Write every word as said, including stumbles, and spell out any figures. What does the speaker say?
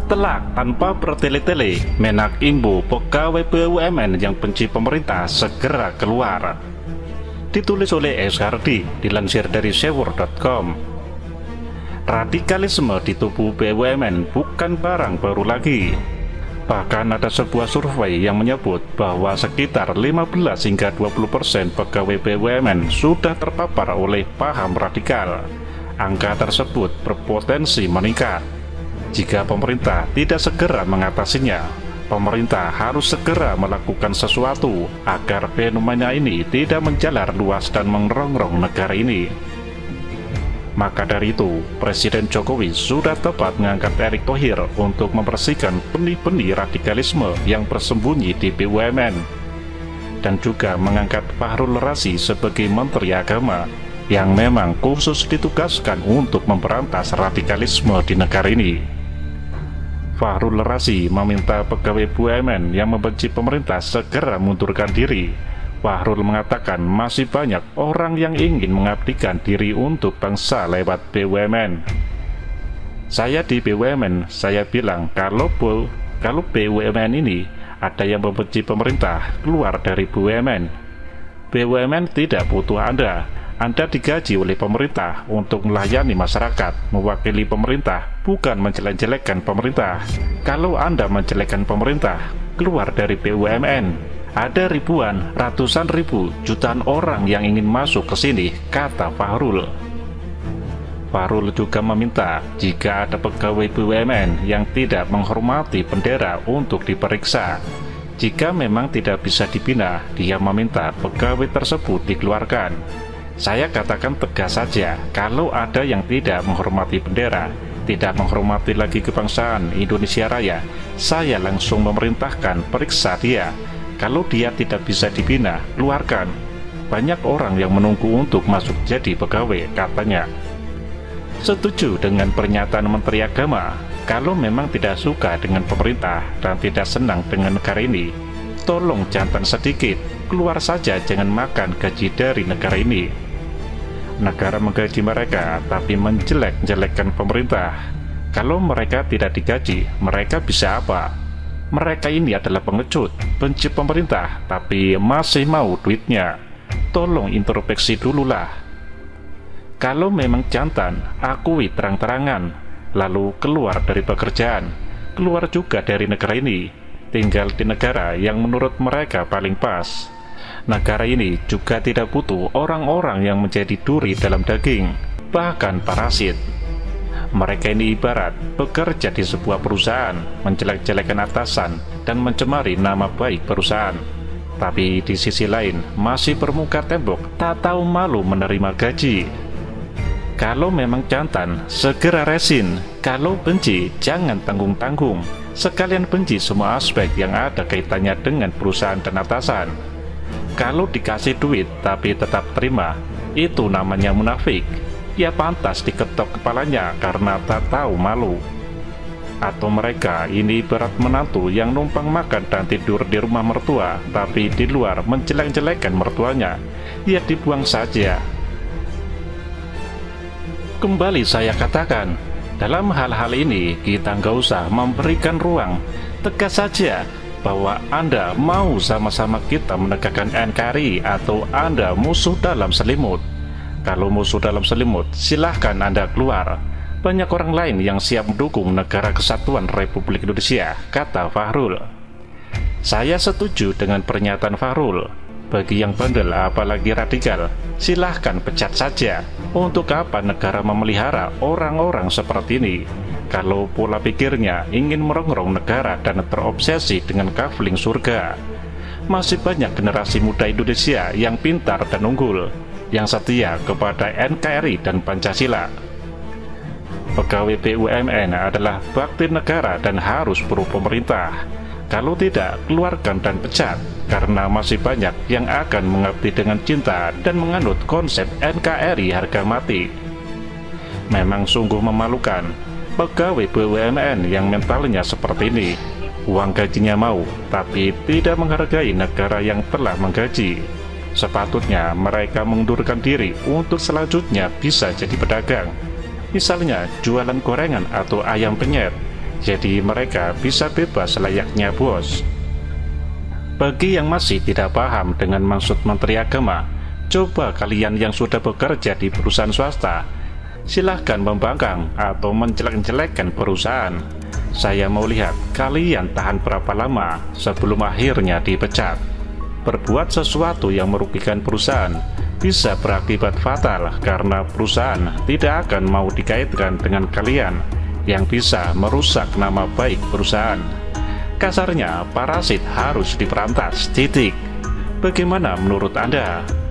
Telak tanpa bertele-tele, Menak imbu pegawai B U M N yang benci pemerintah segera keluar. Ditulis oleh S R D, dilansir dari sewur titik com. Radikalisme di tubuh B U M N bukan barang baru lagi. Bahkan ada sebuah survei yang menyebut bahwa sekitar lima belas hingga dua puluh persen pegawai B U M N sudah terpapar oleh paham radikal. Angka tersebut berpotensi meningkat. Jika pemerintah tidak segera mengatasinya, pemerintah harus segera melakukan sesuatu agar fenomena ini tidak menjalar luas dan merongrong negara ini. Maka dari itu, Presiden Jokowi sudah tepat mengangkat Erick Thohir untuk membersihkan benih-benih radikalisme yang bersembunyi di B U M N, dan juga mengangkat Fahrul Razi sebagai Menteri Agama yang memang khusus ditugaskan untuk memberantas radikalisme di negara ini. Fahrul Razi meminta pegawai B U M N yang membenci pemerintah segera mundurkan diri. Fahrul mengatakan masih banyak orang yang ingin mengabdikan diri untuk bangsa lewat B U M N. Saya di B U M N, saya bilang kalau Bu, kalau B U M N ini ada yang membenci pemerintah, keluar dari B U M N. B U M N tidak butuh Anda. Anda digaji oleh pemerintah untuk melayani masyarakat, mewakili pemerintah, bukan menjelek-jelekkan pemerintah. Kalau Anda menjelekkan pemerintah, keluar dari B U M N. Ada ribuan, ratusan ribu, jutaan orang yang ingin masuk ke sini, kata Fahrul. Fahrul juga meminta jika ada pegawai B U M N yang tidak menghormati bendera untuk diperiksa. Jika memang tidak bisa dibina, dia meminta pegawai tersebut dikeluarkan. Saya katakan tegas saja, kalau ada yang tidak menghormati bendera, tidak menghormati lagi kebangsaan Indonesia Raya, saya langsung memerintahkan periksa dia. Kalau dia tidak bisa dibina, keluarkan. Banyak orang yang menunggu untuk masuk jadi pegawai, katanya. Setuju dengan pernyataan Menteri Agama, kalau memang tidak suka dengan pemerintah dan tidak senang dengan negara ini, tolong jantan sedikit, keluar saja, jangan makan gaji dari negara ini. Negara menggaji mereka, tapi menjelek-jelekkan pemerintah. Kalau mereka tidak digaji, mereka bisa apa? Mereka ini adalah pengecut, benci pemerintah, tapi masih mau duitnya. Tolong introspeksi dululah. Kalau memang jantan, akui terang-terangan, lalu keluar dari pekerjaan, keluar juga dari negara ini, tinggal di negara yang menurut mereka paling pas. Negara ini juga tidak butuh orang-orang yang menjadi duri dalam daging, bahkan parasit. Mereka ini ibarat bekerja di sebuah perusahaan, menjelek-jelekan atasan, dan mencemari nama baik perusahaan. Tapi di sisi lain, masih bermuka tembok, tak tahu malu menerima gaji. Kalau memang jantan, segera resin. Kalau benci, jangan tanggung-tanggung. Sekalian benci semua aspek yang ada kaitannya dengan perusahaan dan atasan. Kalau dikasih duit tapi tetap terima, itu namanya munafik. Ya pantas diketok kepalanya karena tak tahu malu. Atau mereka ini ibarat menantu yang numpang makan dan tidur di rumah mertua, tapi di luar menjelek-jelekkan mertuanya. Ya dibuang saja. Kembali saya katakan, dalam hal-hal ini kita nggak usah memberikan ruang. Tegas saja bahwa Anda mau sama-sama kita menegakkan N K R I atau Anda musuh dalam selimut. Kalau musuh dalam selimut, silahkan Anda keluar. Banyak orang lain yang siap mendukung negara kesatuan Republik Indonesia, kata Fahrul. Saya setuju dengan pernyataan Fahrul. Bagi yang bandel apalagi radikal, silahkan pecat saja. Untuk apa negara memelihara orang-orang seperti ini? Kalau pola pikirnya ingin merongrong negara dan terobsesi dengan kafling surga. Masih banyak generasi muda Indonesia yang pintar dan unggul, yang setia kepada N K R I dan Pancasila. Pegawai B U M N adalah bakti negara dan harus pro pemerintah. Kalau tidak, keluarkan dan pecat, karena masih banyak yang akan mengabdi dengan cinta dan menganut konsep N K R I harga mati. Memang sungguh memalukan pegawai B U M N yang mentalnya seperti ini. Uang gajinya mau, tapi tidak menghargai negara yang telah menggaji. Sepatutnya mereka mengundurkan diri untuk selanjutnya bisa jadi pedagang. Misalnya jualan gorengan atau ayam penyet. jadi mereka bisa bebas layaknya bos. Bagi yang masih tidak paham dengan maksud Menteri Agama, coba kalian yang sudah bekerja di perusahaan swasta, silahkan membangkang atau menjelek-jelekkan perusahaan. Saya mau lihat kalian tahan berapa lama sebelum akhirnya dipecat. Berbuat sesuatu yang merugikan perusahaan bisa berakibat fatal karena perusahaan tidak akan mau dikaitkan dengan kalian yang bisa merusak nama baik perusahaan. Kasarnya, parasit harus diperantas, titik. Bagaimana menurut Anda?